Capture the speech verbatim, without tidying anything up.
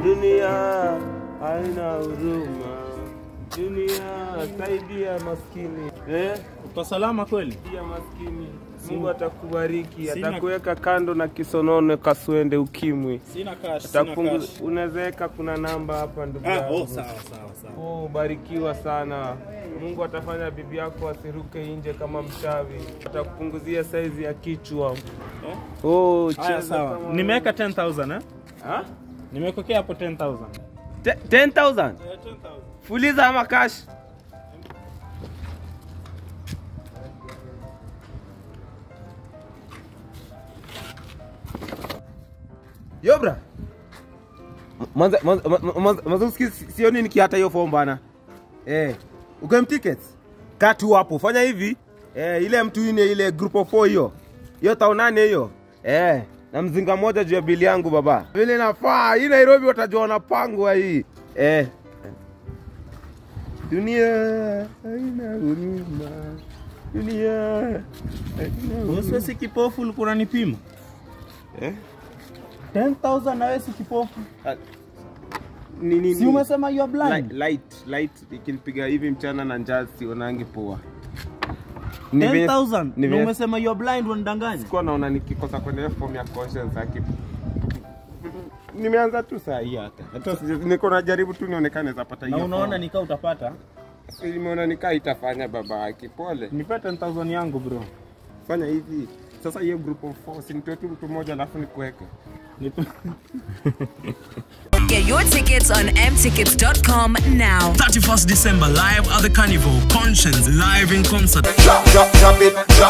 Dunia haina huruma. Dunia saidia maskini. Eh? Uko salama kweli? Saidia maskini. Mungu atakubariki, atakuweka kando na kisonono kaswende ukimwi. Sina cash, sina cash. Unaweka kuna namba hapa ndugu ah, yangu. Oh, sawa sawa sawa. Oh, barikiwa sana. Mungu atafanya bibi yako asiruke nje kama mchawi. Atakupunguzia size ya kichwa. Eh? Oh, cheza sawa. Kama... Nimeweka ten thousand eh? Ha? Nimekokea hapo ten thousand. ten thousand? Yeah, ten thousand. Fuliza ama cash? Yo bra. Manza manza manza usikie sioni nikiata hiyo form bana. Eh, uko tickets? Katu hapo. Fanya hivi. Eh, ile mtu ine ile group of four hiyo. Hiyo tao nane hiyo. Eh, na mzinga moja juu ya bili yangu baba. Vile nafaa, hii Nairobi watajua wanapangwa hii. Eh. Dunia haina huruma. Dunia haina huruma. Wewe si kipofu ulikuwa unanipima? Eh? ten thousand na wewe si kipofu. Uh, ni ni si umesema you are blind? Light light, light ikinipiga hivi mchana na njaa sionangi poa. ten thousand. Na umesema you are blind unadanganya? Sikuwa naona nikikosa kwenda form ya conscience haki. Nimeanza tu saa hii hata. Hata niko najaribu tu nionekane zapata hiyo. Na unaona nikaa utapata? Nimeona nikaa itafanya baba yake. Pole. Nipe ten thousand yangu bro. Fanya hivi. Sasa hiyo group of four si nitoe tu mtu mmoja alafu nikuweke. Get your tickets on m tickets dot com now. thirty-first December live at the Carnival. Conscience live in concert. Drop, drop, drop it, drop.